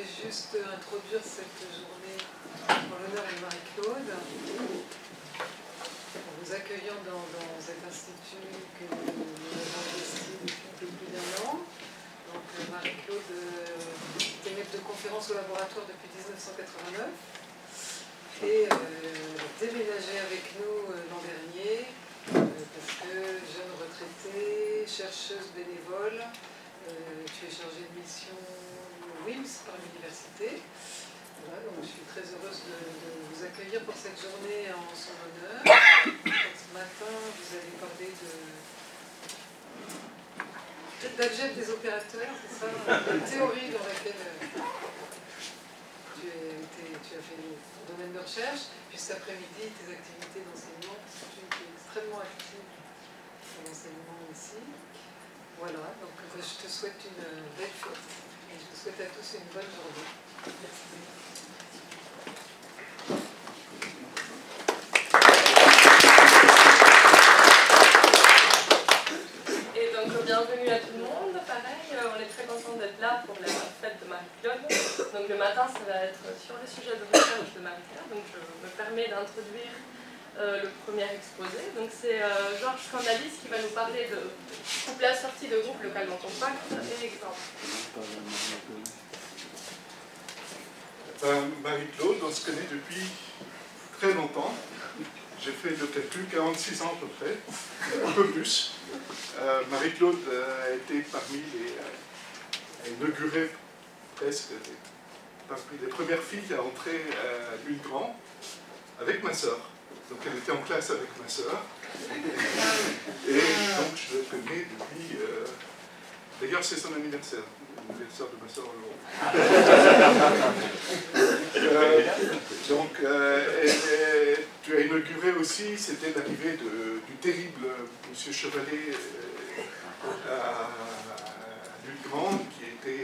vais juste introduire cette journée en l'honneur de Marie-Claude, en vous accueillant dans cet institut que nous avons investi depuis un peu plus d'1 an. Donc Marie-Claude était maître de conférence au laboratoire depuis 1989 et déménagé avec nous l'an dernier parce que jeune retraitée, chercheuse bénévole, tu es chargée de mission WIMS par l'université. Voilà, donc je suis très heureuse de vous accueillir pour cette journée en son honneur. Donc, ce matin, vous avez parlé d'algèbre des opérateurs, c'est ça, une théorie dans laquelle tu as fait le domaine de recherche. Puis cet après-midi, tes activités d'enseignement, c'est une qui est extrêmement active dans l'enseignement ici. Voilà, donc je te souhaite une belle fête et je te souhaite à tous une bonne journée. Merci. Et donc bienvenue à tout le monde, pareil, on est très content d'être là pour la fête de Marie-Claude. Donc le matin ça va être sur le sujet de recherche de Marie-Claude, donc je me permets d'introduire le premier exposé. Donc c'est Georges Scandalis qui va nous parler de couplet sortie de groupe localement compact et exemple. Marie-Claude, on se connaît depuis très longtemps. J'ai fait le calcul, 46 ans à peu près, un peu plus. Marie-Claude a été parmi les... a inauguré presque parmi les premières filles à entrer à l'Huile Grand avec ma sœur. Donc elle était en classe avec ma sœur. Et donc je la connais depuis... D'ailleurs c'est son anniversaire. L'anniversaire de ma sœur donc tu as inauguré aussi, c'était l'arrivée du terrible monsieur Chevalet à l'Huile Grande, qui était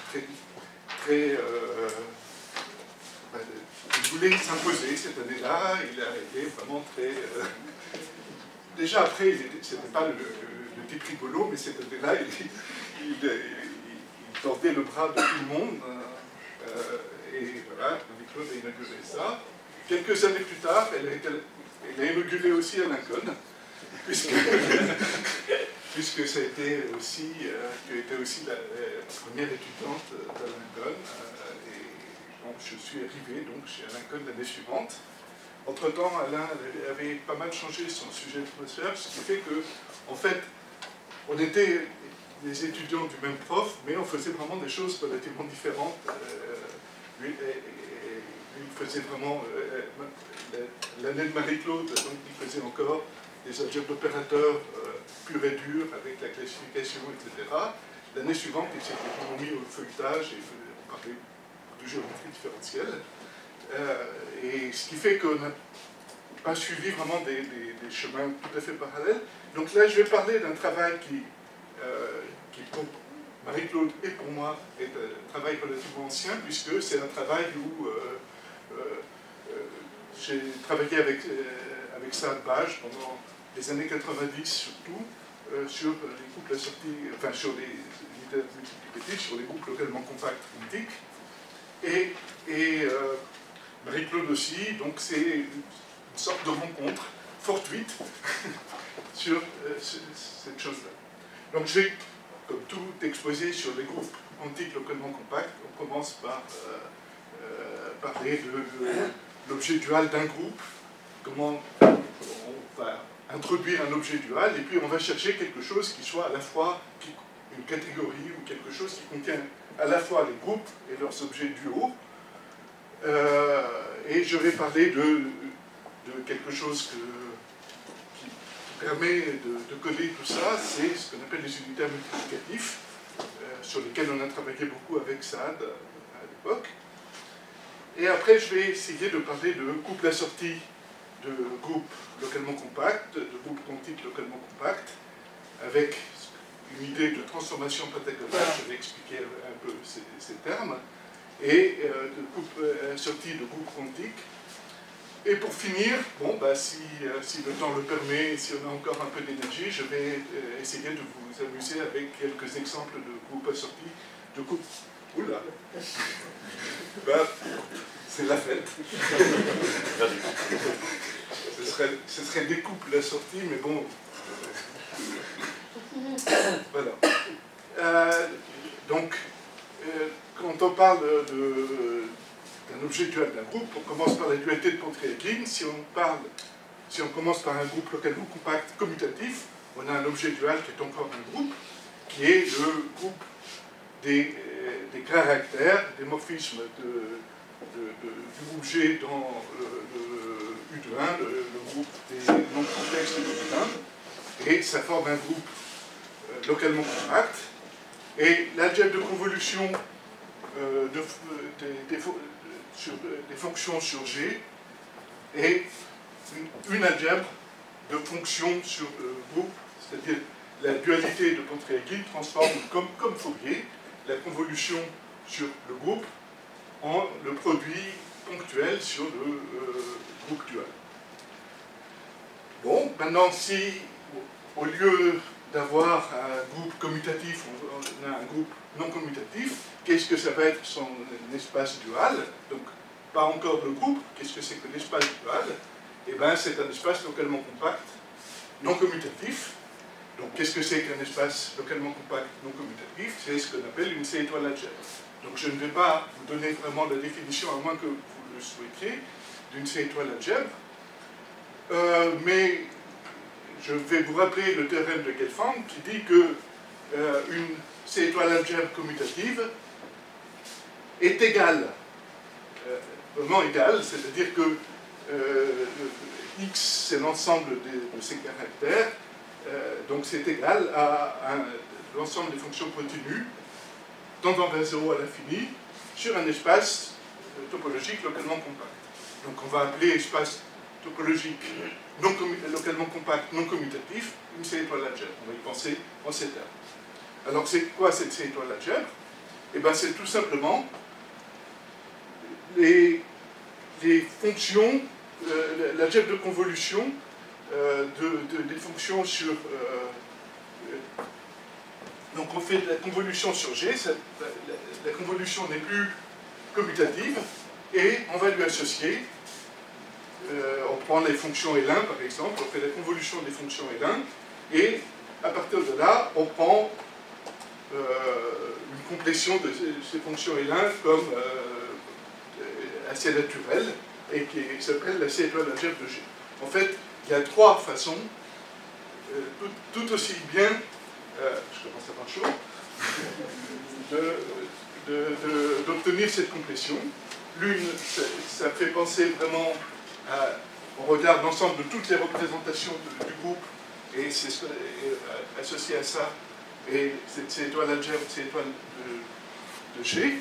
il voulait s'imposer cette année-là, il a été vraiment très... déjà après, c'était pas le type rigolo, mais cette année-là, il tordait le bras de tout le monde. Et voilà, Marie-Claude a inauguré ça. Quelques années plus tard, elle a inauguré aussi à Lincoln, puisque ça a été aussi, tu étais aussi la première étudiante à Lincoln. Et donc je suis arrivé donc, chez Lincoln l'année suivante. Entre-temps, Alain avait pas mal changé son sujet de recherche, ce qui fait que, en fait, on était des étudiants du même prof, mais on faisait vraiment des choses relativement différentes. Lui, il faisait vraiment... l'année de Marie-Claude, donc il faisait encore des algèbres d'opérateurs purs et durs, avec la classification, etc. L'année suivante, il s'était vraiment mis au feuilletage, et on parlait de géométrie différentielle. Et ce qui fait qu'on n'a pas suivi vraiment des chemins tout à fait parallèles. Donc là, je vais parler d'un travail qui pour Marie-Claude et pour moi est un travail relativement ancien, puisque c'est un travail où j'ai travaillé avec Saad Baj pendant les années 90 surtout, sur les couples assortis, enfin sur les unitaires multiplicatifs, sur les groupes localement compacts quantiques. Et Marie-Claude aussi, donc c'est une sorte de rencontre fortuite sur cette chose-là. Donc je vais, comme tout, exposé sur les groupes quantiques localement compacts. On commence par parler de l'objet dual d'un groupe, comment on va introduire un objet dual, et puis on va chercher quelque chose qui soit à la fois une catégorie ou quelque chose qui contient à la fois les groupes et leurs objets duaux. Et je vais parler de quelque chose qui permet de coder tout ça, c'est ce qu'on appelle les unitaires multiplicatifs, sur lesquels on a travaillé beaucoup avec Saad à l'époque. Et après, je vais essayer de parler de couples assortis de groupes localement compacts, de groupes quantiques localement compacts, avec une idée de transformation pentagonale, je vais expliquer un peu ces termes, et de couples assortis de groupes quantiques. Et pour finir, bon, bah, si le temps le permet, si on a encore un peu d'énergie, je vais essayer de vous amuser avec quelques exemples de groupes assortis, de groupes Oula. Ben, c'est la fête. Ce serait des couples la sortie, mais bon. Voilà. Donc, quand on parle d'un objet dual d'un groupe, on commence par la dualité de Pontrier-Glynn. Si on commence par un groupe localement compact commutatif, on a un objet dual qui est encore un groupe, qui est le groupe des caractères, des morphismes du groupe G dans le U de 1, le groupe des nombres complexes du groupe 1, et ça forme un groupe localement compact. Et l'algèbre de convolution des fonctions sur G est une algèbre de fonctions sur le groupe, c'est-à-dire la dualité de Pontrier-Glynn transforme comme Fourier la convolution sur le groupe en le produit ponctuel sur le groupe dual. Bon, maintenant, si au lieu d'avoir un groupe commutatif, on a un groupe non commutatif, qu'est-ce que ça va être son espace dual? Donc, pas encore le groupe, qu'est-ce que c'est que l'espace dual? Eh bien, c'est un espace localement compact, non commutatif. Donc, qu'est-ce que c'est qu'un espace localement compact non commutatif? C'est ce qu'on appelle une C-étoile algèbre. Donc, je ne vais pas vous donner vraiment la définition, à moins que vous le souhaitiez, d'une C-étoile algèbre. Mais je vais vous rappeler le théorème de Gelfand qui dit que une C-étoile algèbre commutative est égale, vraiment égale, c'est-à-dire que X, c'est l'ensemble de ces caractères, donc c'est égal à l'ensemble des fonctions continues tendant vers 0 à l'infini sur un espace topologique localement compact. Donc on va appeler espace topologique localement compact non commutatif une C-étoile algèbre. On va y penser en ces termes. Alors c'est quoi cette C-étoile algèbre? Eh bien c'est tout simplement les fonctions, l'algèbre de convolution des fonctions sur... donc on fait de la convolution sur G, la convolution n'est plus commutative, et on va lui associer, on prend les fonctions L1 par exemple, on fait la convolution des fonctions L1, et à partir de là, on prend une complétion de ces fonctions L1 comme assez naturelle, et qui s'appelle la C-étoile algèbre de G. En fait, il y a trois façons, tout aussi bien, je commence à avoir chaud, d'obtenir cette complétion. L'une, ça fait penser vraiment on regarde l'ensemble de toutes les représentations du groupe, et c'est associé à ça, et cette étoile algèbre, c'est étoile de G.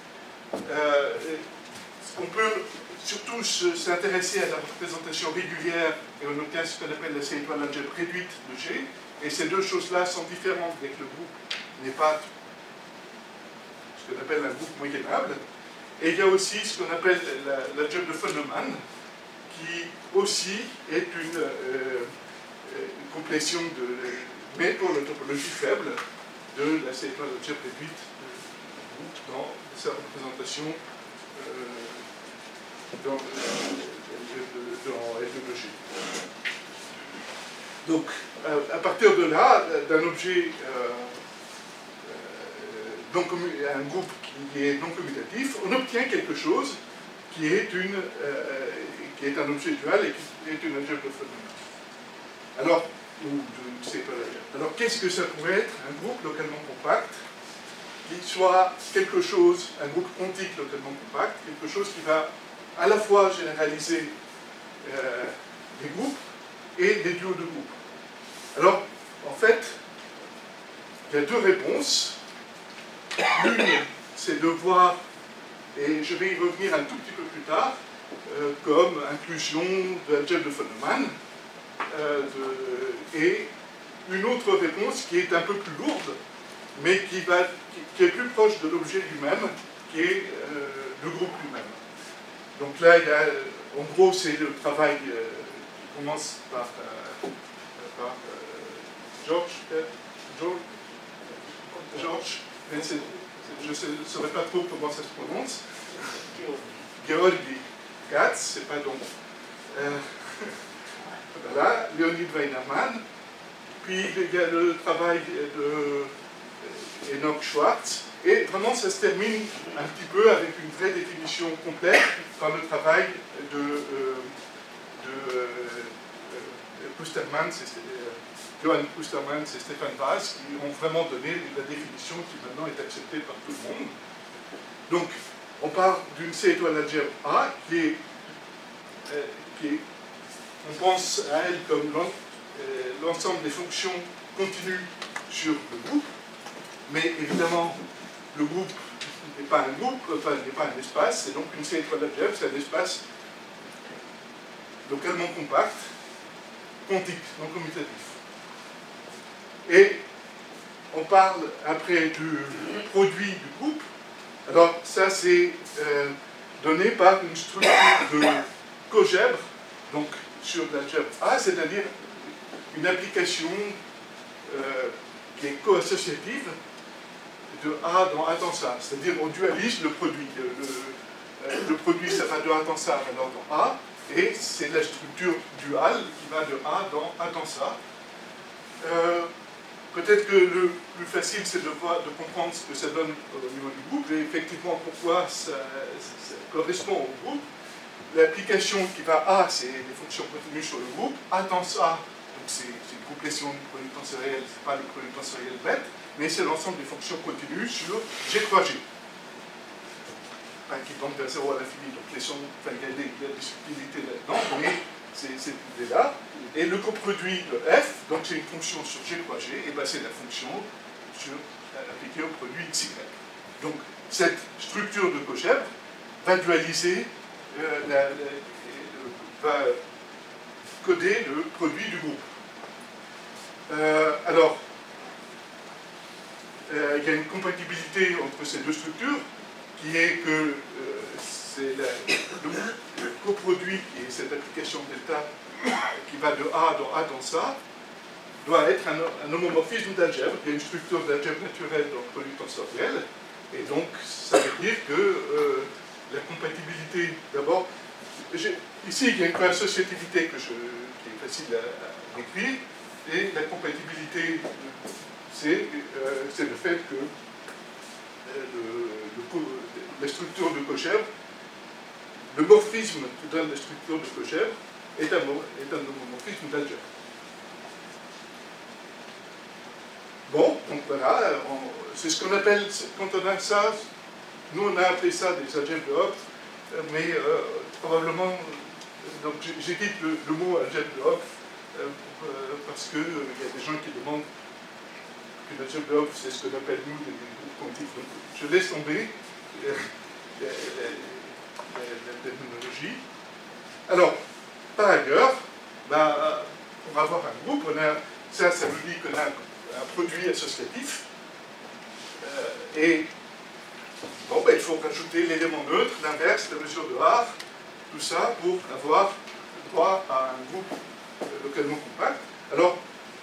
On peut surtout s'intéresser à la représentation régulière, et on obtient ce qu'on appelle la C-étoile algèbre réduite de G, et ces deux choses-là sont différentes dès que le groupe n'est pas ce qu'on appelle un groupe moyennable. Et il y a aussi ce qu'on appelle l'algèbre de von Neumann, qui aussi est une complétion, mais pour la topologie faible, de la C-étoile algèbre réduite du groupe dans sa représentation dans L2 de G. Donc, à partir de là, d'un objet, un groupe qui est non commutatif, on obtient quelque chose qui est un objet dual et qui est une algèbre de von Neumann. Alors, alors qu'est-ce que ça pourrait être un groupe localement compact qui soit quelque chose, un groupe quantique localement compact, quelque chose qui va à la fois généraliser des groupes et des duos de groupes. Alors, en fait, il y a deux réponses. L'une, c'est de voir, et je vais y revenir un tout petit peu plus tard, comme inclusion de l'algèbre de von Neumann, et une autre réponse qui est un peu plus lourde, mais qui est plus proche de l'objet lui-même, qui est le groupe lui-même. Donc là, en gros, c'est le travail qui commence par George, mais c'est je ne saurais pas trop comment ça se prononce. Georgi Katz, c'est pas donc. Voilà, Leonid Weinerman. Puis il y a le travail de Enoch Schwartz. Et vraiment, ça se termine un petit peu avec une vraie définition complète dans le travail de Pustermans, Johann Pustermans et Stefan Vaz, qui ont vraiment donné la définition qui maintenant est acceptée par tout le monde. Donc, on part d'une C étoile algèbre A qui est, on pense à elle comme l'ensemble des fonctions continues sur le groupe, mais évidemment, le groupe n'est pas un groupe, enfin, n'est pas un espace, c'est donc une C étoile algèbre, c'est un espace localement compact, quantique, non commutatif. Et on parle après du produit du groupe. Alors ça c'est donné par une structure de cogèbre, donc sur l'algèbre A, c'est-à-dire une application qui est co-associative de A dans A dans ça, c'est-à-dire on dualise le produit. Le produit ça va de A dans ça, alors dans A, et c'est la structure duale qui va de A dans A dans ça. Peut-être que le plus facile, c'est de comprendre ce que ça donne au niveau du groupe, et effectivement pourquoi ça correspond au groupe. L'application qui va A, c'est les fonctions continues sur le groupe. A dans ça, c'est une complétion du produit tensoriel, ce n'est pas le produit tensoriel bête, mais c'est l'ensemble des fonctions continues sur G croix G. Enfin, qui tendent vers 0 à l'infini, donc il y a des subtilités là-dedans, mais c'est cette idée-là. Et le coproduit de F, donc c'est une fonction sur G croix G, et ben c'est la fonction appliquée au produit XY. Donc cette structure de cogèbre va dualiser, va coder le produit du groupe. Alors, il y a une compatibilité entre ces deux structures, qui est que c'est le coproduit, qui est cette application delta, qui va de A dans A dans ça, doit être un homomorphisme d'algèbre. Il y a une structure d'algèbre naturelle dans le produit tensoriel, et donc ça veut dire que la compatibilité, d'abord, ici il y a une co-associativité qui est facile à décrire, et la compatibilité, c'est le fait que la structure de cogèbre, le morphisme que donne la structure de cogèbre est un homomorphisme d'algèbre. Bon, donc voilà, c'est ce qu'on appelle, quand on a ça, nous on a appelé ça des algèbres de Hopf, mais probablement, donc j'évite le mot algèbre de Hopf parce qu'il y a des gens qui demandent qu'une algèbre de Hopf, c'est ce qu'on appelle nous des groupes quantiques. Donc je laisse tomber la terminologie. Alors, par ailleurs, on va avoir un groupe, ça nous dit qu'on a un produit associatif, et bon, il faut rajouter l'élément neutre, l'inverse, la mesure de R, tout ça pour avoir droit à un groupe localement compact. Alors,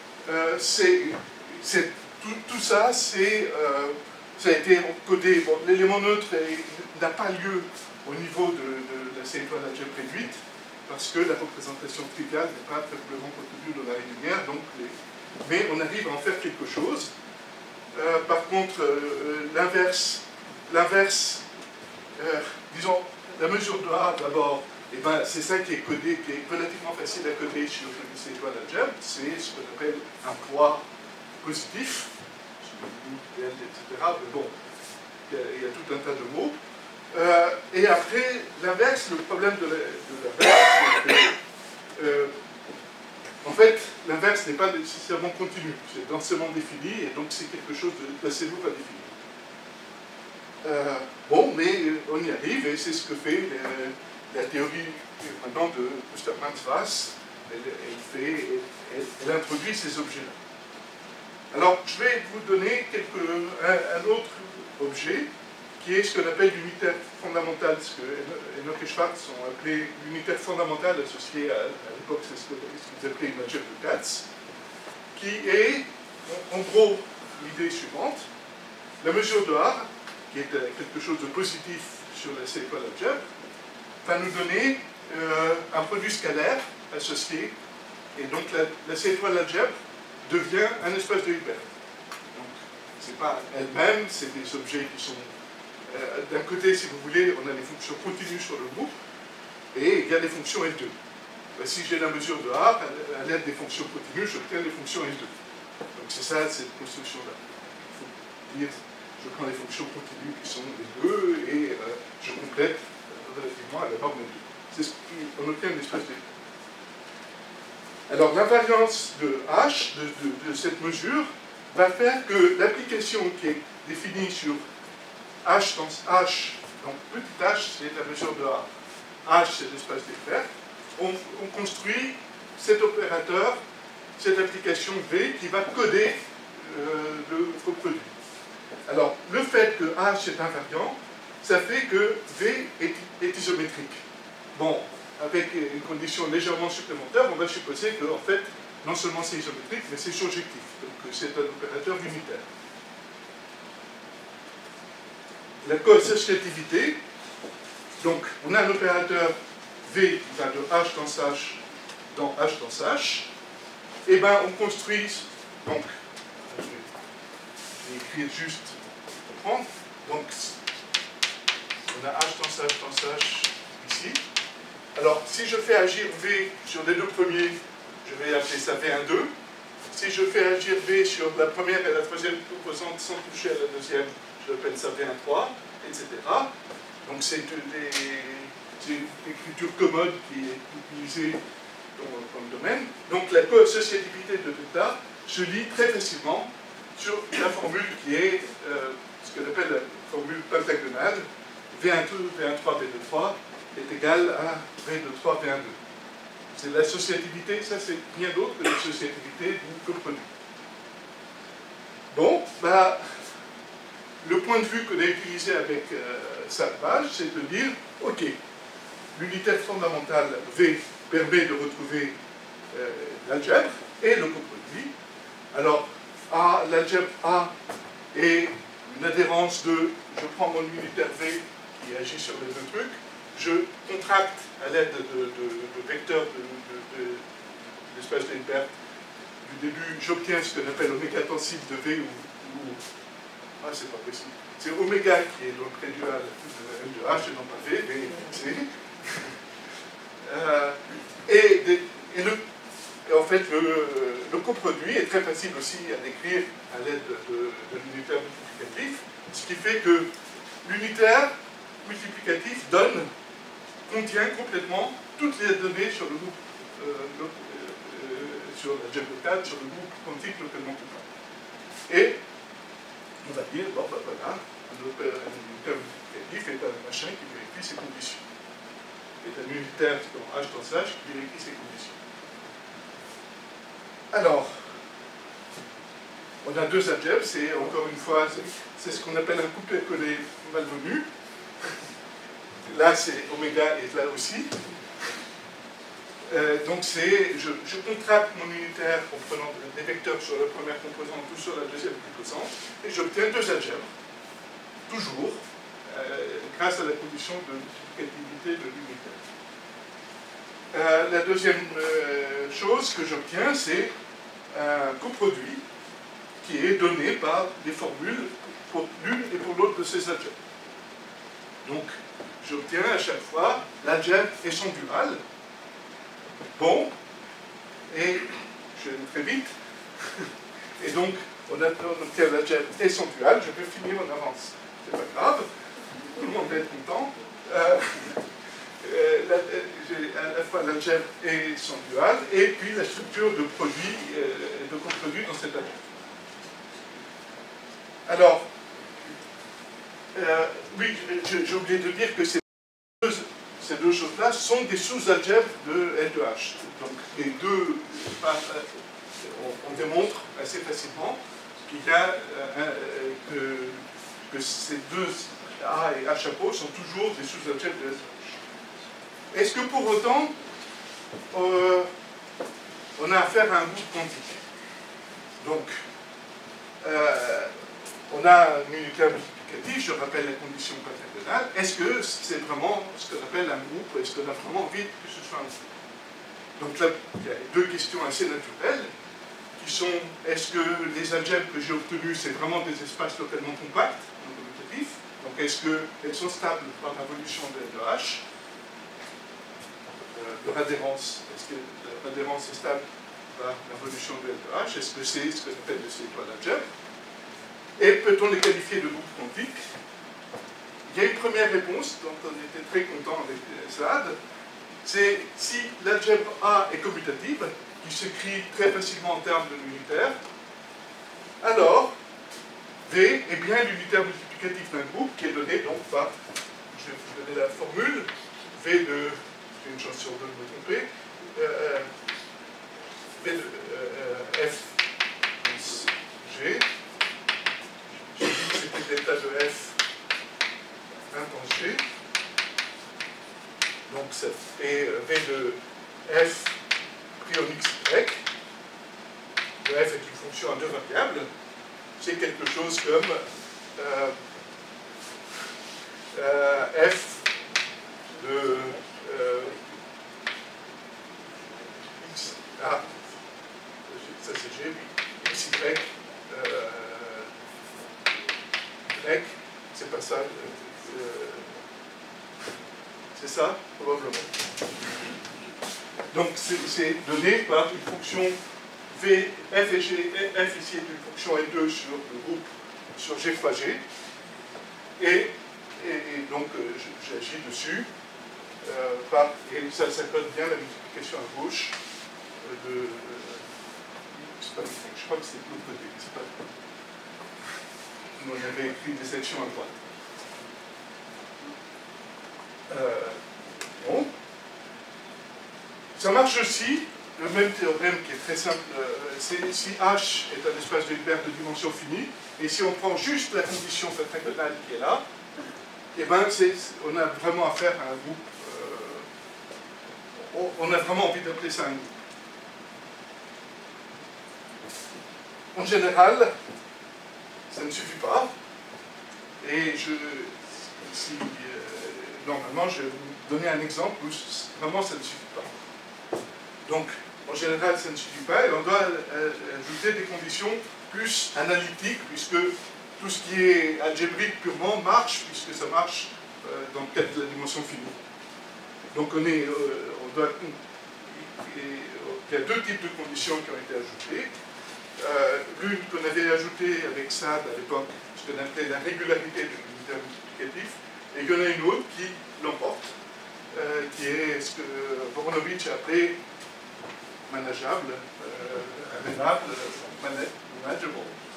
tout ça, ça a été codé. Bon, l'élément neutre n'a pas lieu au niveau de la C étoile algèbre réduite, parce que la représentation triviale n'est pas faiblement contenue dans la régulière, donc mais on arrive à en faire quelque chose. Par contre, l'inverse, disons, la mesure de A d'abord, c'est ça qui est codé, qui est relativement facile à coder sur une C étoile algèbre, c'est ce qu'on appelle un poids positif, etc. Mais bon, il y a tout un tas de mots. Et après, l'inverse, le problème de l'inverse, c'est que, en fait, l'inverse n'est pas nécessairement continu, c'est densément défini, et donc c'est quelque chose d'assez lourd à définir. Bon, mais on y arrive, et c'est ce que fait la théorie maintenant de Pustermans-Vaz. Elle introduit ces objets-là. Alors, je vais vous donner un autre objet, qui est ce qu'on appelle l'unitaire fondamental, ce que Enoch et Schwartz ont appelé l'unitaire fondamental associé à l'époque, c'est ce qu'ils appelaient une algèbre de Katz, qui est, en gros, l'idée suivante. La mesure de R qui est quelque chose de positif sur la C étoile algèbre, va nous donner un produit scalaire associé. Et donc la C étoile algèbre devient un espace de Hilbert. Donc ce n'est pas elle-même, c'est des objets qui sont... d'un côté, si vous voulez, on a des fonctions continues sur le groupe, et il y a des fonctions L2. Si j'ai la mesure de A, à l'aide des fonctions continues, j'obtiens des fonctions L2. Donc c'est ça, cette construction-là. Il faut dire, je prends les fonctions continues qui sont L2, et je complète relativement à la norme L2. C'est ce qu'on obtient une espèce de... Alors l'invariance de H, de cette mesure, va faire que l'application qui est définie sur H dans H, donc petit h, c'est la mesure de A, H c'est l'espace d'Hilbert, on construit cet opérateur, cette application V qui va coder le coproduit. Alors le fait que H est invariant, ça fait que V est isométrique. Bon, avec une condition légèrement supplémentaire, on va supposer que, en fait, non seulement c'est isométrique, mais c'est surjectif. Donc c'est un opérateur unitaire. La coassociativité, donc on a un opérateur V qui va de H dans H dans H dans H, et bien on construit, donc, je vais écrire juste pour comprendre, donc on a H dans H ici. Alors, si je fais agir V sur les deux premiers, je vais appeler ça V1,2. Si je fais agir V sur la première et la troisième composante sans toucher à la deuxième, je l'appelle ça V1,3, etc. Donc, c'est une écriture commode qui est utilisée dans le domaine. Donc, la coassociativité de θ se lit très facilement sur la formule qui est ce qu'on appelle la formule pentagonale, V1,2, V1,3, V2,3. est égal à V de 3, V1,2. C'est l'associativité, ça c'est rien d'autre que l'associativité du coproduit. Bon, bah, le point de vue qu'on a utilisé avec cette page, c'est de dire, ok, l'unitaire fondamentale V permet de retrouver l'algèbre et le coproduit. Alors, l'algèbre A est une adhérence de, je prends mon unitaire V qui agit sur les deux trucs, je contracte à l'aide de vecteurs de l'espace de Hilbert. Du début, j'obtiens ce qu'on appelle oméga tensile de V ah, c'est pas possible. C'est oméga qui est donc rédual de M de H et non pas V, V C. Et en fait, le coproduit est très facile aussi à décrire à l'aide de l'unitaire multiplicatif, ce qui fait que l'unitaire multiplicatif contient complètement toutes les données sur le groupe, sur l'algèbre locale, sur le groupe quantique localement coupable. Et on va dire, bon ben voilà, un unitaire multiplicatif est un machin qui vérifie ses conditions. Est un unitaire dans H dans H qui vérifie ses conditions. Alors, on a deux algèbres, c'est encore une fois, c'est ce qu'on appelle un couplet-collé malvenu. Là, c'est oméga et là aussi. Donc, je contracte mon unitaire en prenant des vecteurs sur la première composante ou sur la deuxième composante, et j'obtiens deux algèbres. Toujours, grâce à la condition de multiplicativité de l'unitaire. La deuxième chose que j'obtiens, c'est un coproduit qui est donné par des formules pour l'une et pour l'autre de ces algèbres. Donc, j'obtiens à chaque fois l'algèbre et son dual. Bon, et je vais très vite. Et donc, on obtient l'algèbre et son dual. Je vais finir en avance. C'est pas grave. Tout le monde va être content. J'ai à la fois l'algèbre et son dual, et puis la structure de produit, de coproduit dans cette algèbre. Alors, oui, j'ai oublié de dire que ces deux choses-là sont des sous-algèbres de L2H. Donc, les deux, on démontre assez facilement qu'il y a que ces deux A et A chapeau sont toujours des sous-algèbres de L2H. Est-ce que pour autant, on a affaire à un groupe quantique? Donc, on a un unitaire multiplicatif multiplicatif, je rappelle la condition pentagonale, est-ce que c'est vraiment ce qu'on appelle un groupe, est-ce qu'on a vraiment envie que ce soit un groupe? Donc là, il y a deux questions assez naturelles, qui sont, est-ce que les algèbres que j'ai obtenus, c'est vraiment des espaces localement compacts, non commutatifs? Donc est-ce qu'elles sont stables par l'évolution de H? Leur adhérence, est-ce que leur adhérence est stable par l'évolution de H? Est-ce que c'est ce qu'on appelle des étoiles algèbres? Et peut-on les qualifier de groupes quantiques? Il y a une première réponse, dont on était très content avec SAD, c'est si l'algèbre A est commutative, qui s'écrit très facilement en termes de l'unitaire, alors V est bien l'unitaire multiplicatif d'un groupe qui est donné donc par, je vais vous donner la formule, V de, j'ai une chance sur deux de me tromper, V de F plus G, j'ai dit que c'était l'état de F 1 temps G, donc ça fait V de F prion XY, où F est une fonction à deux variables, c'est quelque chose comme F de X, ça c'est G, XY, Y, c'est pas ça, c'est ça, probablement. Donc c'est donné par une fonction V, F et G, F ici est une fonction N2 sur le groupe, sur G fois G, et donc j'agis dessus, et ça code bien la multiplication à gauche de... je crois que c'est de l'autre côté, c'est pas... On avait écrit des sections à droite. Bon. Ça marche aussi, le même théorème qui est très simple, c'est si H est un espace de Hilbert de dimension finie, et si on prend juste la condition pentagonale qui est là, et ben on a vraiment affaire à un groupe, on a vraiment envie d'appeler ça un groupe. En général, ça ne suffit pas, et normalement je vais vous donner un exemple où vraiment ça ne suffit pas. Donc, en général, ça ne suffit pas, et on doit ajouter des conditions plus analytiques, puisque tout ce qui est algébrique purement marche, puisque ça marche dans le cadre de la dimension finie. Donc, il y a deux types de conditions qui ont été ajoutées. L'une qu'on avait ajoutée avec SAD à l'époque, ce qu'on appelait la régularité de l'unitaire multiplicatif, et il y en a une autre qui l'emporte, qui est ce que Voronovich a appelé manageable, amenable, manageable.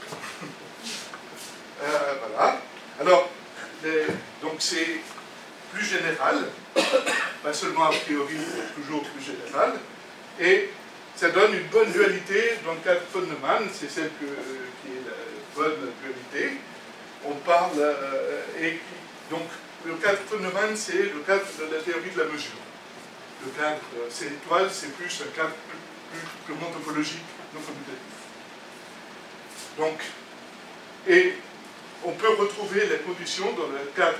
Voilà. Alors, donc c'est plus général, pas seulement a priori, mais toujours plus général, et ça donne une bonne dualité dans le cadre de von Neumann, c'est celle qui est la bonne dualité. On parle, et donc le cadre de von Neumann, c'est le cadre de la théorie de la mesure. Le cadre, c'est l'étoile, c'est plus un cadre plus purement topologique, non commutatif. Donc, et on peut retrouver les conditions dans le cadre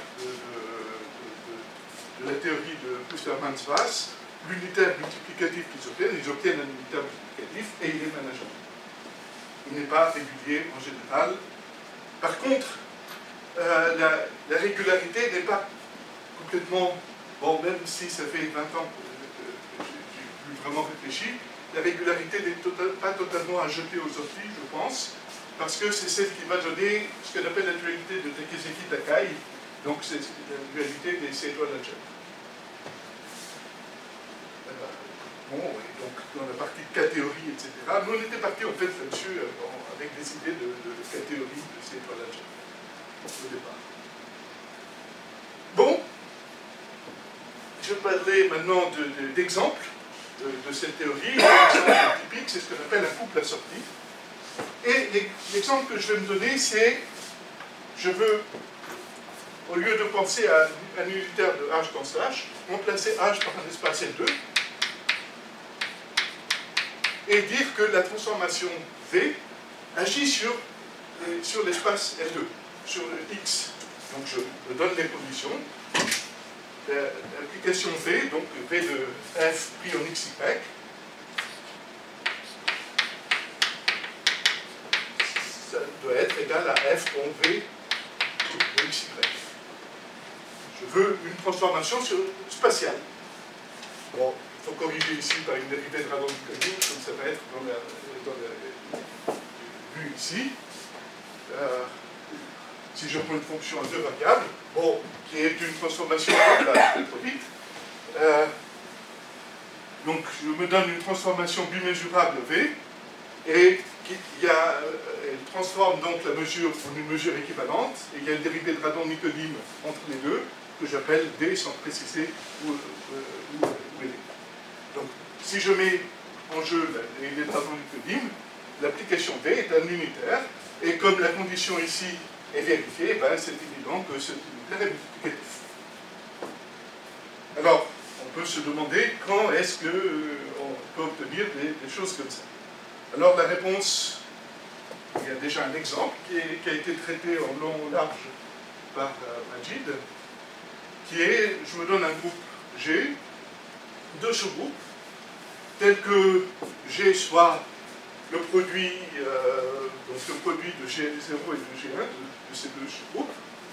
de la théorie de Klustermann-Swass, l'unitaire multiplicatif ils obtiennent un unitaire multiplicatif et il est manageable. Il n'est pas régulier en général. Par contre, la régularité n'est pas complètement, bon, même si ça fait 20 ans que j'ai plus vraiment réfléchi, la régularité n'est pas totalement à jeter aux orties, je pense, parce que c'est celle qui va donner ce qu'on appelle la dualité de Takeseki-Takai, donc c'est la dualité des étoiles algèbres. Bon, et donc dans la partie catégorie, etc., nous on était partis en fait là-dessus avec des idées de catégorie de ces étoiles algèbres au départ. Bon, je parlerai maintenant d'exemples de cette théorie. L'exemple typique, c'est ce qu'on appelle un couple assorti. Et l'exemple que je vais me donner, c'est, je veux, au lieu de penser à un unitaire de H dans H, remplacer H par un espace L2, et dire que la transformation V agit sur l'espace L2, sur le X Donc je me donne les conditions. L'application V, donc V de f pris en xy, ça doit être égal à f en V de xy. Je veux une transformation spatiale. Bon, il faut corriger ici par une dérivée de Radon-Nikodym, comme ça va être dans la vue ici. Si je prends une fonction à deux variables, bon, qui est une transformation de la produite, donc je me donne une transformation bimesurable V, et elle transforme donc la mesure en une mesure équivalente, et il y a une dérivée de Radon-Nikodym entre les deux, que j'appelle D sans préciser où elle est. Donc, si je mets en jeu la dérivée de Radon-Nikodym, l'application D est un unitaire, et comme la condition ici est vérifiée, ben c'est évident que cet unitaire est multiplicatif. Alors, on peut se demander quand est-ce qu'on peut obtenir des choses comme ça. Alors, la réponse, il y a déjà un exemple qui a été traité en long ou large par Majid, qui est, je me donne un groupe G, deux sous-groupes, tels que G soit le produit, donc le produit de G0 et de G1, de ces deux sous-groupes,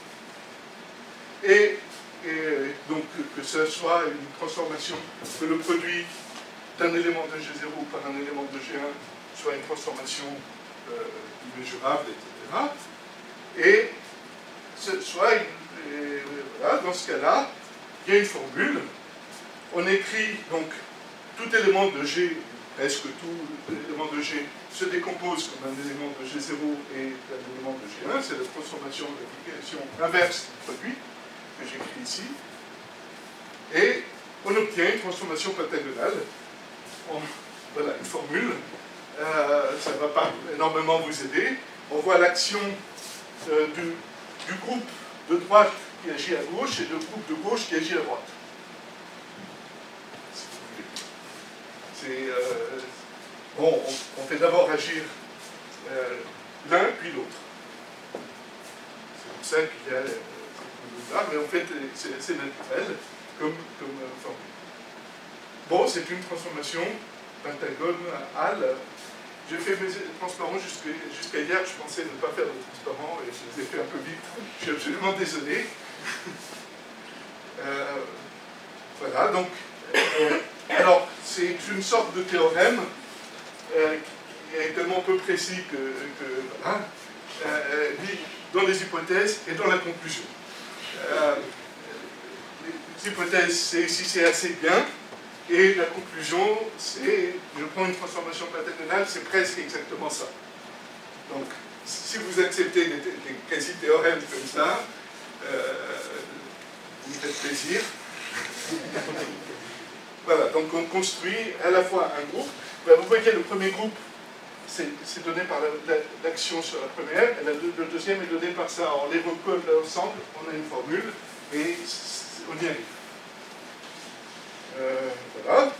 et donc que ce soit une transformation, que le produit d'un élément de G0 par un élément de G1 soit une transformation mesurable, etc. Et ce soit voilà, dans ce cas-là, il y a une formule. On écrit donc tout élément de G, presque tout élément de G, se décompose comme un élément de G0 et un élément de G1. C'est la transformation de l'application inverse du produit que j'écris ici. Et on obtient une transformation pentagonale. Voilà une formule. Ça ne va pas énormément vous aider. On voit l'action du groupe de droite qui agit à gauche et du groupe de gauche qui agit à droite. Bon, on fait d'abord agir l'un puis l'autre. C'est pour ça qu'il y a là, mais en fait c'est naturel comme formule. Bon, c'est une transformation pentagonale. J'ai fait mes transparents jusqu'à hier, je pensais ne pas faire de transparents et je les ai fait un peu vite. Je suis absolument désolé. Voilà, donc, alors, c'est une sorte de théorème qui est tellement peu précis voilà, dit dans les hypothèses et dans la conclusion. Les hypothèses, c'est si c'est assez bien. Et la conclusion, c'est, je prends une transformation pentagonale, c'est presque exactement ça. Donc, si vous acceptez des quasi-théorèmes comme ça, vous me faites plaisir. Voilà, donc on construit à la fois un groupe. Vous voyez, le premier groupe, c'est donné par l'action sur la première, et le deuxième est donné par ça. On les recolle ensemble, on a une formule, et on y arrive. Voilà.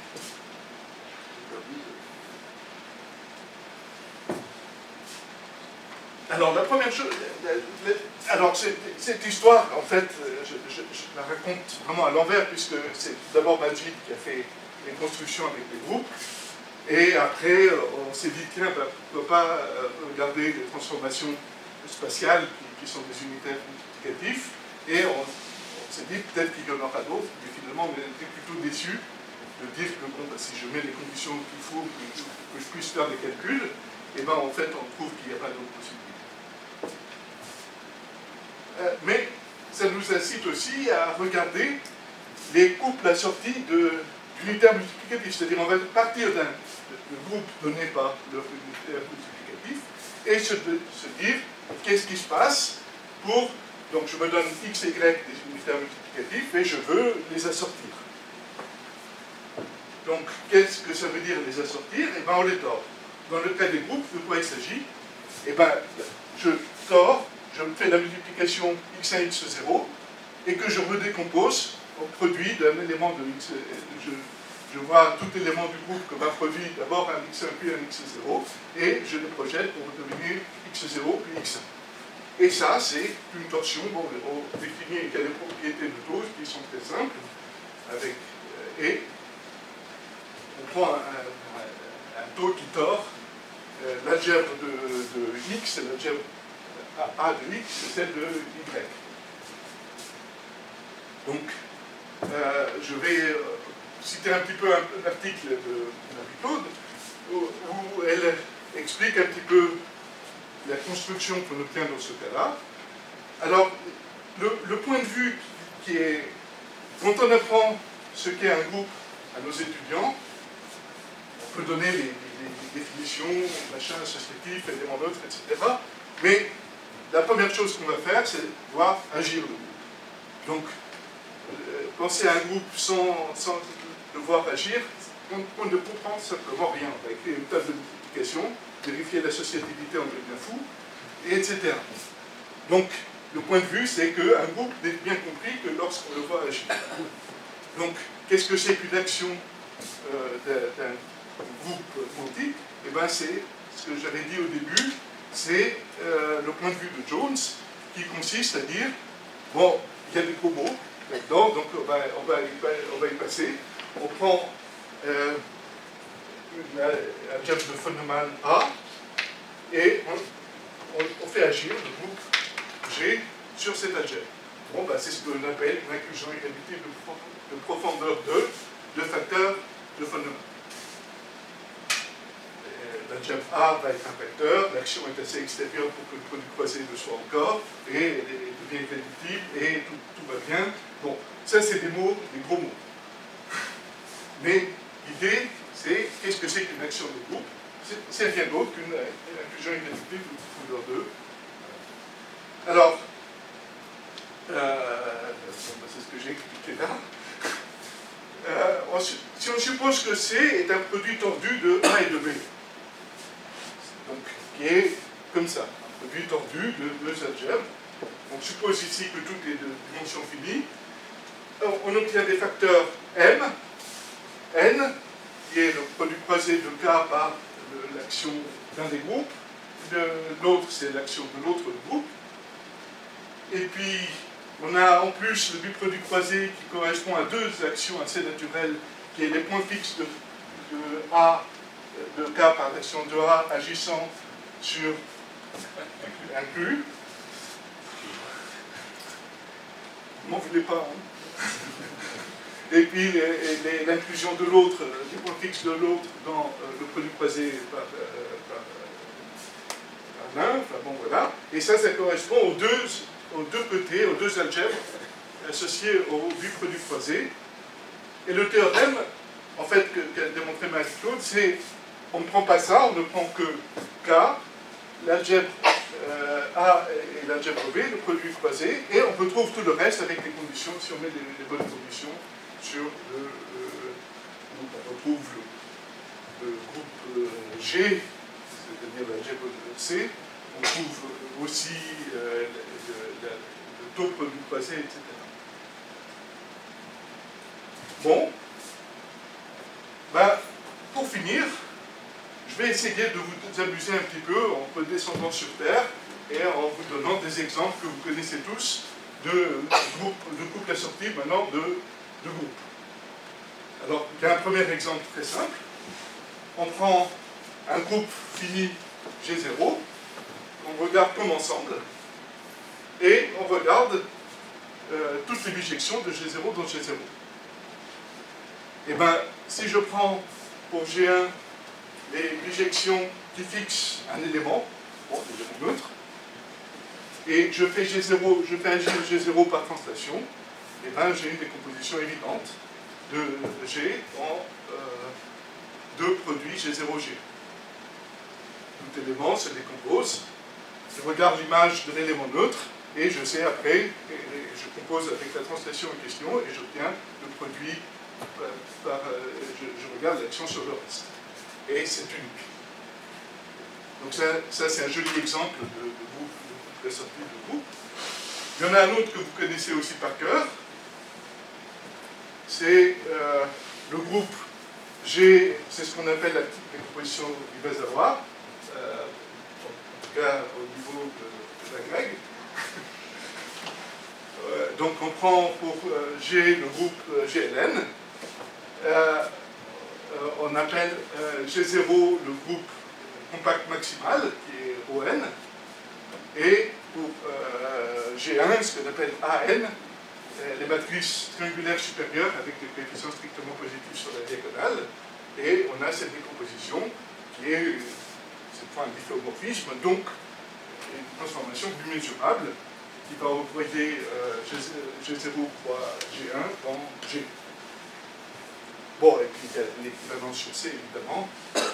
Alors, la première chose, alors cette histoire, en fait, je la raconte vraiment à l'envers, puisque c'est d'abord Majid qui a fait les constructions avec les groupes, et après, on s'est dit, tiens, pourquoi pas regarder des transformations spatiales qui sont des unitaires multiplicatifs, et on s'est dit, peut-être qu'il y en aura d'autres, mais finalement, on était plutôt déçus de dire que, bon, bah, si je mets les conditions qu'il faut que je puisse faire des calculs, et ben en fait, on trouve qu'il n'y a pas d'autres possibilités. Mais ça nous incite aussi à regarder les couples assortis d'unitaires multiplicatifs. C'est-à-dire, on va partir d'un groupe donné par leur unitaire multiplicatif et se dire qu'est-ce qui se passe pour. Donc, je me donne x et y des unitaires multiplicatifs et je veux les assortir. Donc, qu'est-ce que ça veut dire les assortir? Eh bien, on les tord. Dans le cas des groupes, de quoi il s'agit? Eh bien, je tord. Je fais la multiplication x1, x0, et que je redécompose au produit d'un élément de x. Je vois tout élément du groupe comme un produit, d'abord un x1 puis un x0, et je les projette pour devenir x0 puis x1. Et ça, c'est une torsion. Bon, on définit qu'il y a des propriétés de taux qui sont très simples. Avec, et on prend un taux qui tord. L'algèbre de x, l'algèbre A de x, c'est celle de y. Donc, je vais citer un petit peu l'article de Marie-Claude, où elle explique un petit peu la construction qu'on obtient dans ce cas-là. Alors, le point de vue qui est, quand on apprend ce qu'est un groupe à nos étudiants, on peut donner les définitions, machin, associatif, élément neutre, etc. Mais la première chose qu'on va faire, c'est voir agir le groupe. Donc, penser à un groupe sans le voir agir, on ne comprend simplement rien. On va écrire une table de multiplication, vérifier l'associativité, on devient fou, et etc. Donc, le point de vue, c'est qu'un groupe n'est bien compris que lorsqu'on le voit agir. Donc, qu'est-ce que c'est qu'une action d'un groupe quantique? Eh bien, c'est ce que j'avais dit au début, c'est le point de vue de Jones, qui consiste à dire, bon, il y a des gros mots là-dedans, donc on va y passer. On prend l'algèbre de von Neumann A, et on fait agir le groupe G sur cette algèbre. Bon, ben, c'est ce qu'on appelle une inclusion irréductible de profondeur 2 de facteur de von Neumann. L'algèbre A va être un facteur, l'action est assez extérieure pour que le produit croisé le soit encore, et elle devient irréductible, et tout va bien. Bon, ça c'est des mots, des gros mots. Mais l'idée, c'est qu'est-ce que c'est qu'une action de groupe? C'est rien d'autre qu'une inclusion irréductible de profondeur 2. Alors, c'est ce que j'ai expliqué là. Si on suppose que C est un produit tordu de A et de B, donc qui est comme ça, un produit tordu de deux algèbres, on suppose ici que toutes les dimensions finies, on obtient des facteurs M, N, qui est le produit croisé de K par l'action d'un des groupes, l'autre c'est l'action de l'autre groupe, et puis on a en plus le biproduit croisé qui correspond à deux actions assez naturelles, qui est les points fixes de A, de K par l'action de A agissant sur inclus. Vous m'en voulez pas, hein? Et puis l'inclusion de l'autre, des points fixes de l'autre dans le produit croisé par l'un, enfin bon voilà. Et ça correspond aux deux côtés, aux deux algèbres associés au biproduit croisé. Et le théorème, en fait, qu'a démontré Marie-Claude, c'est on ne prend pas ça, on ne prend que K, l'algèbre A et l'algèbre B, le produit croisé, et on retrouve tout le reste avec des conditions, si on met les bonnes conditions sur donc on retrouve le groupe G, c'est-à-dire l'algèbre C, on trouve aussi le taux produit croisé, etc. Bon, ben, pour finir, je vais essayer de vous amuser un petit peu en redescendant sur Terre et en vous donnant des exemples que vous connaissez tous de couples assortis maintenant de groupes. Alors, il y a un premier exemple très simple. On prend un groupe fini G0, on regarde comme ensemble, et on regarde toutes les bijections de G0 dans G0. Et bien, si je prends pour G1 les bijections qui fixent un élément, bon, l'élément neutre, et je fais agir G0 par translation, et bien j'ai une décomposition évidente de G en deux produits G0G. Tout élément se décompose, je regarde l'image de l'élément neutre, et je sais après, et je compose avec la translation en question, et j'obtiens le produit je regarde l'action sur le reste. Et c'est unique. Donc ça c'est un joli exemple de groupe, de sortie de groupe. Il y en a un autre que vous connaissez aussi par cœur. C'est le groupe G, c'est ce qu'on appelle la décomposition du Iwasawa, en tout cas au niveau de la grecque. Donc on prend pour G le groupe GLN. On appelle G0 le groupe compact maximal, qui est ON. Et pour G1, ce qu'on appelle AN, les matrices triangulaires supérieures avec des coefficients strictement positifs sur la diagonale. Et on a cette décomposition qui est cette fois un difféomorphisme, donc une transformation bimesurable qui va envoyer G0 fois G1 dans G. Bon, et puis il y a l'équivalence sur C, évidemment.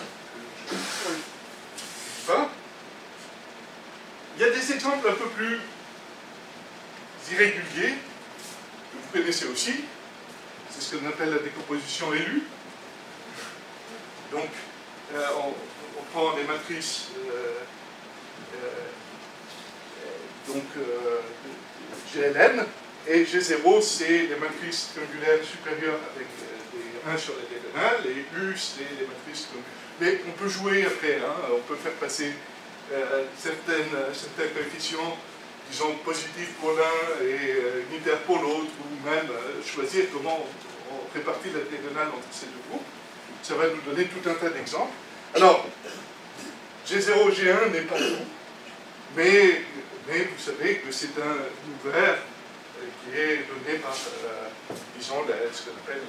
Il y a des exemples un peu plus irréguliers, que vous connaissez aussi. C'est ce qu'on appelle la décomposition élue. Donc, on prend des matrices GLN, et G0, c'est les matrices triangulaires supérieures avec des 1 sur la diagonale, et U, c'est les matrices triangulaires. Mais on peut jouer après, hein, on peut faire passer certains coefficients, disons, positifs pour l'un et unitaires pour l'autre, ou même choisir comment on répartit la diagonale entre ces deux groupes. Ça va nous donner tout un tas d'exemples. Alors, G0, G1 n'est pas tout, mais vous savez que c'est un ouvert qui est donné par, disons, ce qu'on appelle,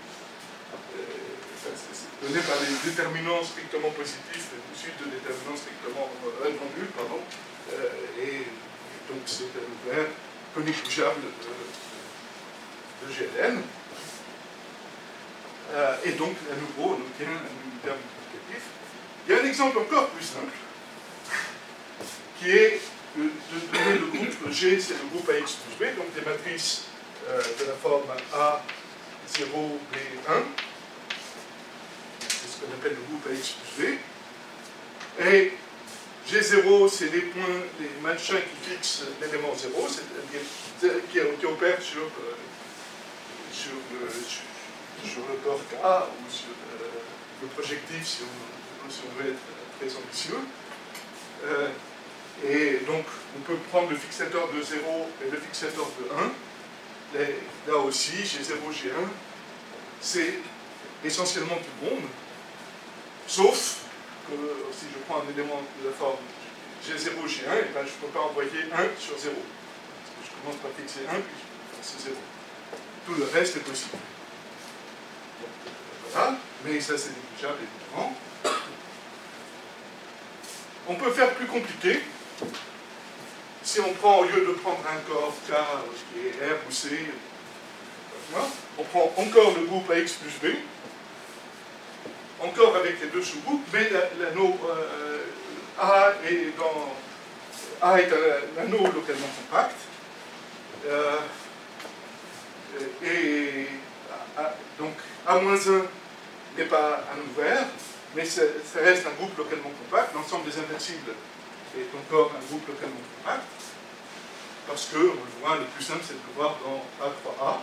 donné par les déterminants strictement positifs issus de déterminants strictement nuls, pardon, et donc c'est un ouvert coniquigeable de GLN. Et donc, à nouveau, on obtient un terme multiplicatif. Il y a un exemple encore plus simple, qui est de donner le groupe G, c'est le groupe AX plus B, donc des matrices de la forme A0, B1. C'est ce qu'on appelle le groupe AX plus B. Et G0, c'est les points, les machins qui fixent l'élément 0, c'est-à-dire qui opèrent sur le corps K ou sur le projectif si on veut être très ambitieux. Et donc on peut prendre le fixateur de 0 et le fixateur de 1. Là aussi, G0, G1, c'est essentiellement tout monde, sauf que si je prends un élément de la forme G0, G1, et ben, je ne peux pas envoyer 1 sur 0. Parce que je commence par fixer 1, puis je fixe 0. Tout le reste est possible. Voilà, mais ça c'est négligeable évidemment. On peut faire plus compliqué. Si on prend, au lieu de prendre un corps K qui est R ou C, on prend encore le groupe AX plus B, encore avec les deux sous-groupes, mais l'anneau A est un anneau localement compact. Donc A-1 n'est pas un ouvert, mais ça reste un groupe localement compact. L'ensemble des inversibles est encore un groupe localement compact, parce que, on le voit, le plus simple c'est de le voir dans A3A.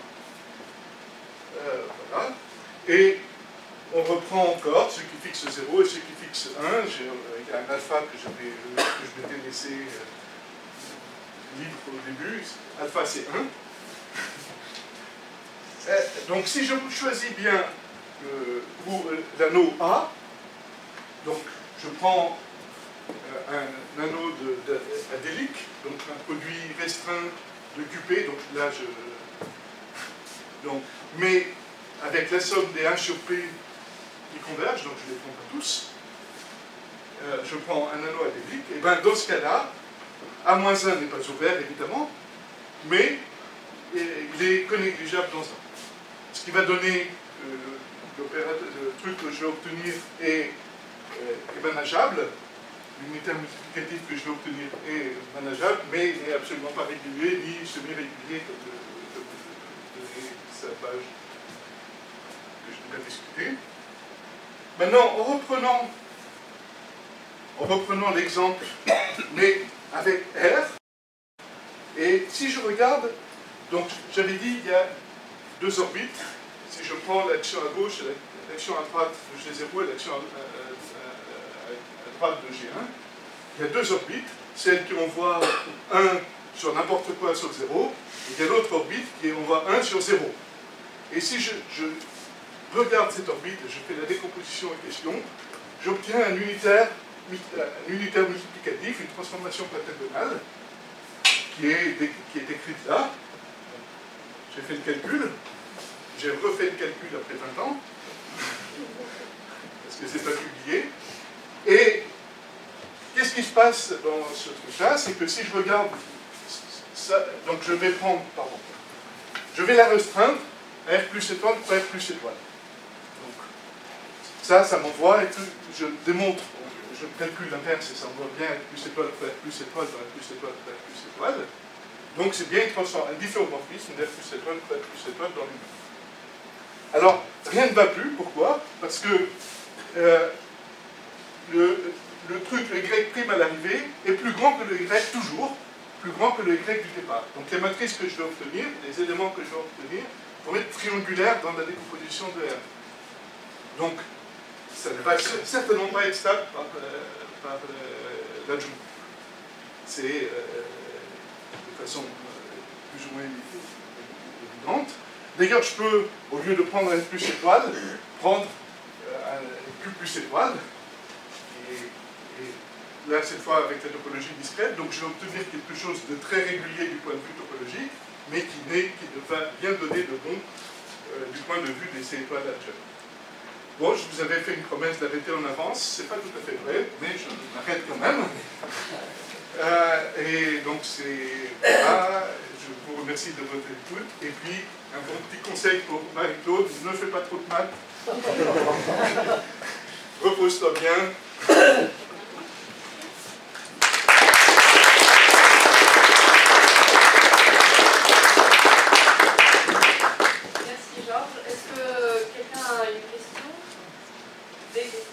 Voilà. Et on reprend encore ce qui fixe 0 et ce qui fixe 1. Il y a un alpha que je m'étais laissé libre au début. Alpha c'est 1. Donc si je choisis bien l'anneau A, donc je prends un anneau adélique, donc un produit restreint de QP, donc là mais avec la somme des 1 sur P qui convergent, donc je les prends pas tous, je prends un anneau adélique, et bien dans ce cas-là, A-1 n'est pas ouvert évidemment, mais il est conégligeable dans un. Ce qui va donner le truc que je vais obtenir est manageable, l'unitaire multiplicatif que je vais obtenir est manageable, mais il n'est absolument pas régulier ni semi-régulier comme donné sa page que je n'ai pas discuté. Maintenant, en reprenant l'exemple, mais avec R, et si je regarde, donc j'avais dit il y a deux orbites. Si je prends l'action à gauche et l'action à droite de G0 et l'action à droite de G1, il y a deux orbites, celle qui envoie 1 sur n'importe quoi sur 0, et il y a l'autre orbite qui envoie 1 sur 0. Et si je regarde cette orbite, je fais la décomposition en question, j'obtiens un unitaire multiplicatif, une transformation pentagonale, qui est écrite là. J'ai fait le calcul, j'ai refait le calcul après 20 ans, parce que c'est pas publié. Et qu'est-ce qui se passe dans ce truc-là? C'est que si je regarde ça, donc je vais la restreindre à R plus étoile par R plus étoile. Donc ça m'envoie, et je démontre, je calcule l'inverse et ça envoie bien R plus étoile par R plus étoile par R plus étoile par R plus étoile. Donc c'est bien un difféomorphisme d'R plus étoile par R plus étoile dans l'univers. Alors, rien ne va plus, pourquoi? Parce que le truc, le Y' à l'arrivée, est plus grand que le Y toujours, plus grand que le Y du départ. Donc les matrices que je vais obtenir, les éléments que je vais obtenir, vont être triangulaires dans la décomposition de R. Donc, ça ne va certainement pas être stable par l'adjoint. C'est de façon plus ou moins évidente. D'ailleurs, je peux, au lieu de prendre un plus étoile, prendre un Q plus étoile. Et là, cette fois, avec la topologie discrète, donc je vais obtenir quelque chose de très régulier du point de vue topologique, mais qui va bien donner de bon du point de vue des C étoiles adjointes. Bon, je vous avais fait une promesse d'arrêter en avance, c'est pas tout à fait vrai, mais je m'arrête quand même. Et donc, je vous remercie de votre écoute. Et puis, un bon petit conseil pour Marie-Claude, ne fais pas trop de maths. Repose-toi bien. Merci Georges. Est-ce que quelqu'un a une question? Des questions?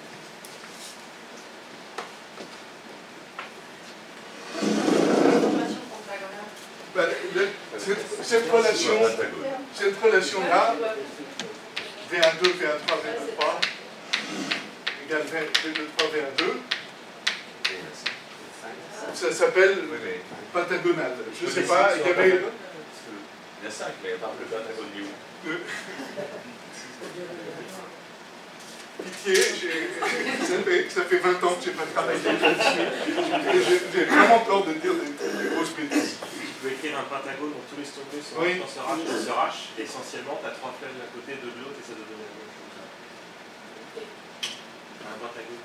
Cette relation-là, V12, V13, V23, égale V23, V12, ça s'appelle pentagonal. Je ne sais pas, il y avait... Il y a 5, mais par le pentagone du haut. Pitié, ça fait 20 ans que je n'ai pas travaillé là-dessus. J'ai vraiment peur de dire des grosses bêtises. Tu peux écrire un pentagone dont tous les stockés se Oui. rachent, et essentiellement, tu as 3 flèches à côté, 2 de l'autre, et ça donne la même chose. Un pentagone.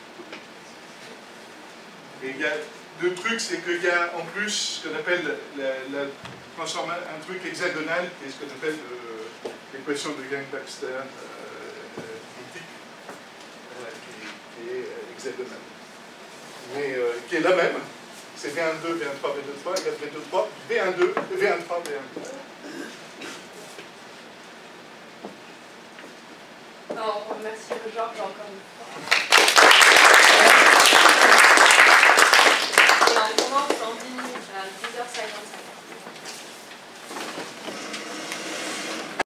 Et le truc, c'est qu'il y a en plus ce qu'on appelle un truc hexagonal, qui est ce qu'on appelle l'équation de Yang-Baxter quantique, qui est hexagonale. Mais qui est la même. C'est V12, V13, V23, égale V23, V12, V13, V12. Alors, on remercie Georges encore une fois. Et on commence en 10 minutes à 10h55.